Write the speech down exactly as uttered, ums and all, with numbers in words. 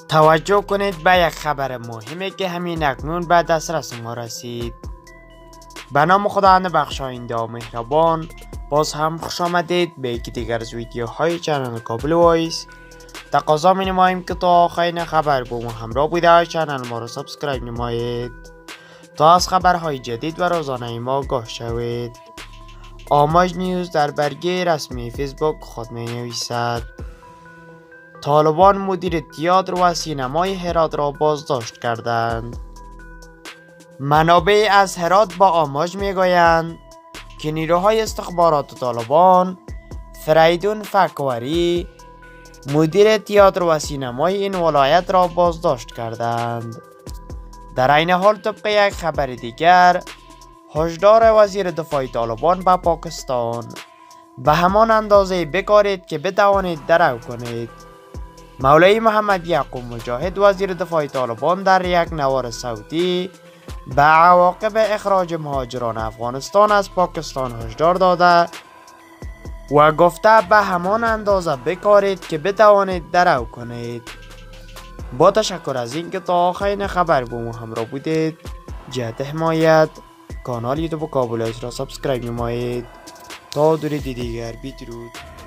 توجه کنید به یک خبر مهمی که همین اکنون به دسترس ما رسید. به نام خداوند بخشاینده و مهربان، باز هم خوش آمدید به یکی دیگر از ویدیوهای چنل کابل وایس. تقاضا می نماییم که تا آخرین خبر با ما همراه بوده چنل ما را سابسکرایب نمایید تا از خبرهای جدید و روزانه ما آگاه شوید. آماج نیوز در برگه رسمی فیسبوک خود می نویسد: طالبان مدیر تئاتر و سینمای هرات را بازداشت کردند. منابع از هرات با آماج می گویند که نیروهای استخبارات طالبان فریدون فکوری مدیر تئاتر و سینمای این ولایت را بازداشت کردند. در این حال طبق یک خبر دیگر، هشدار وزیر دفاع طالبان به پاکستان: به همان اندازه بکارید که بتوانید درو کنید. مولوی محمد یعقوب مجاهد وزیر دفاع طالبان در یک نوار صوتی به عواقب اخراج مهاجران افغانستان از پاکستان هشدار داده و گفته به همان اندازه بکارید که بتوانید درو کنید. با تشکر از اینکه تا آخرین خبر با ما همراه بودید. جهت حمایت کانال یوتیوب کابل وایس را سابسکرایب نمایید. تا درود دیگر، بدرود.